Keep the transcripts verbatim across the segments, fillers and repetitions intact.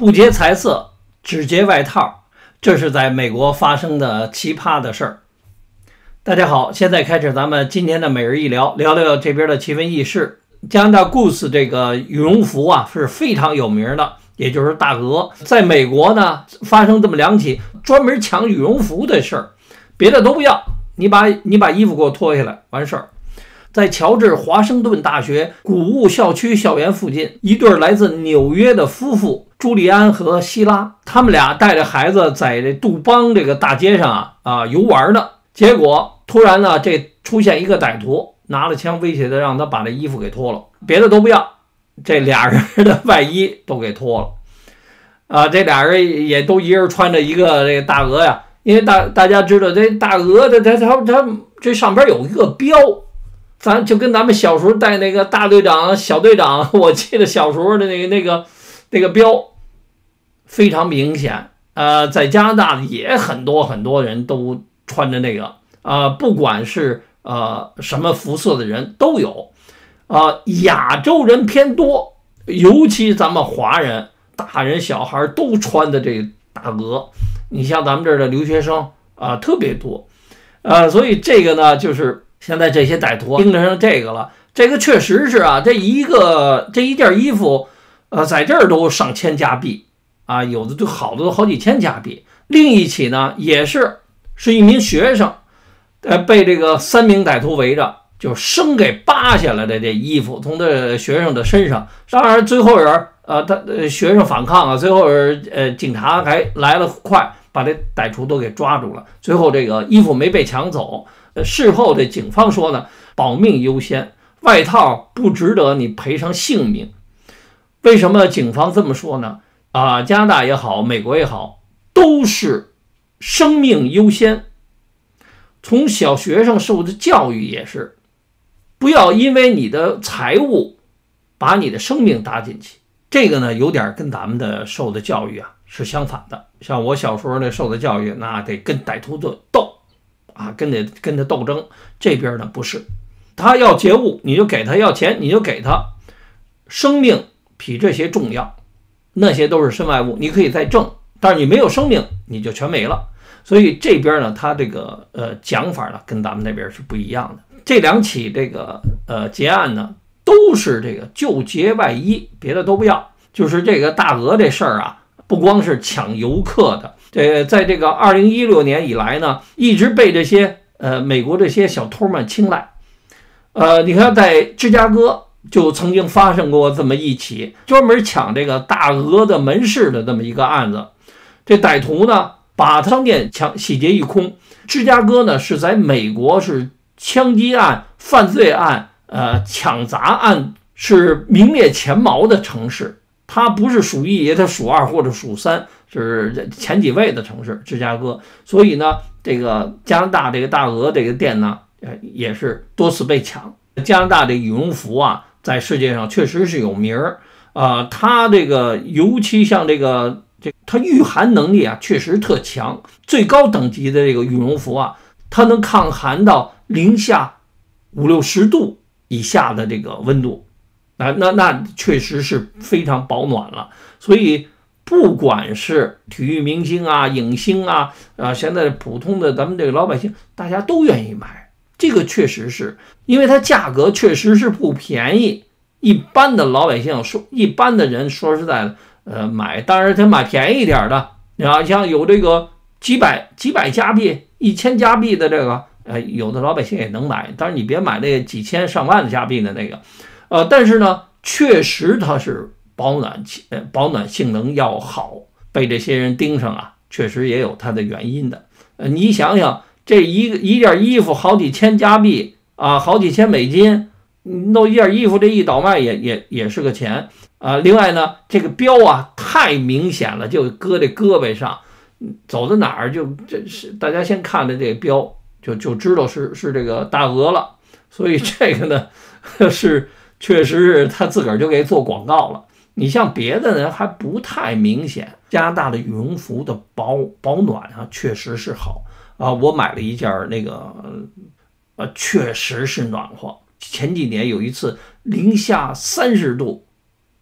不劫财色，只劫外套，这是在美国发生的奇葩的事儿。大家好，现在开始咱们今天的每日一聊，聊聊这边的奇闻异事。加拿大 Goose 这个羽绒服啊是非常有名的，也就是大鹅。在美国呢，发生这么两起专门抢羽绒服的事儿，别的都不要，你把你把衣服给我脱下来，完事儿。在乔治华盛顿大学谷物校区校园附近，一对来自纽约的夫妇朱利安和希拉，他们俩带着孩子在这杜邦这个大街上啊啊游玩呢。结果突然呢，这出现一个歹徒，拿了枪威胁的让他把这衣服给脱了，别的都不要，这俩人的外衣都给脱了。啊，这俩人也都一人穿着一个这个大鹅呀，因为大大家知道这大鹅的，它它它这上边有一个标。咱就跟咱们小时候带那个大队长、小队长，我记得小时候的那个那个那个标非常明显。呃，在加拿大也很多很多人都穿着那个，呃，不管是呃什么肤色的人都有，呃，亚洲人偏多，尤其咱们华人，大人小孩都穿的这个大鹅。你像咱们这儿的留学生啊、呃，特别多，呃，所以这个呢就是。现在这些歹徒盯上这个了，这个确实是啊，这一个这一件衣服，呃，在这儿都上千加币啊，有的就好的都好几千加币。另一起呢，也是是一名学生，呃，被这个三名歹徒围着，就生给扒下来的这衣服从这学生的身上。当然最后人呃，他呃学生反抗啊，最后人呃警察还来了快，把这歹徒都给抓住了。最后这个衣服没被抢走。事后的警方说呢，保命优先，外套不值得你赔上性命。为什么警方这么说呢？啊，加拿大也好，美国也好，都是生命优先。从小学生受的教育也是，不要因为你的财物把你的生命搭进去。这个呢，有点跟咱们的受的教育啊是相反的。像我小时候那受的教育，那得跟歹徒斗。啊，跟着跟他斗争，这边呢不是，他要劫物你就给他，要钱你就给他，生命比这些重要，那些都是身外物，你可以再挣，但是你没有生命你就全没了。所以这边呢，他这个呃讲法呢跟咱们那边是不一样的。这两起这个呃劫案呢，都是这个就劫外衣，别的都不要。就是这个大鹅这事儿啊，不光是抢游客的。这在这个二零一六年以来呢，一直被这些呃美国这些小偷们青睐。呃，你看在芝加哥就曾经发生过这么一起专门抢这个大鹅的门市的这么一个案子。这歹徒呢把商店抢洗劫一空。芝加哥呢是在美国是枪击案、犯罪案、呃抢砸案是名列前茅的城市。它不是数一，它数二或者数三，是前几位的城市，芝加哥。所以呢，这个加拿大这个大鹅这个店呢，呃，也是多次被抢。加拿大的羽绒服啊，在世界上确实是有名儿啊、呃。它这个尤其像这个这它御寒能力啊，确实特强。最高等级的这个羽绒服啊，它能抗寒到零下五六十度以下的这个温度。啊，那那确实是非常保暖了，所以不管是体育明星啊、影星啊，啊，现在普通的咱们这个老百姓，大家都愿意买。这个确实是因为它价格确实是不便宜，一般的老百姓说，一般的人说实在的，呃，买当然他买便宜一点的，啊，像有这个几百几百加币、一千加币的这个，呃，有的老百姓也能买，但是你别买那几千上万的加币的那个。呃，但是呢，确实它是保暖，呃，保暖性能要好，被这些人盯上啊，确实也有它的原因的。呃，你想想，这一个一件衣服好几千加币啊，好几千美金，弄一件衣服这一倒卖也也也是个钱啊。另外呢，这个标啊太明显了，就搁这胳膊上，走到哪儿就这是大家先看着这个标就就知道是是这个大鹅了。所以这个呢是。确实是他自个儿就给做广告了。你像别的人还不太明显。加拿大的羽绒服的保保暖啊，确实是好啊。我买了一件那个，呃，确实是暖和。前几年有一次零下三十度，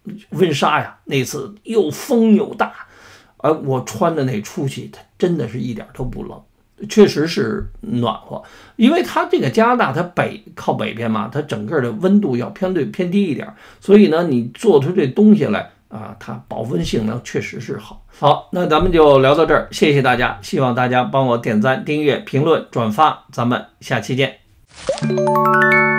温莎呀，那次又风又大，而我穿的那出去，它真的是一点都不冷，确实是暖和。因为它这个加拿大，它北靠北边嘛，它整个的温度要偏对偏低一点，所以呢，你做出这东西来啊，它保温性能确实是好。好，那咱们就聊到这儿，谢谢大家，希望大家帮我点赞、订阅、评论、转发，咱们下期见。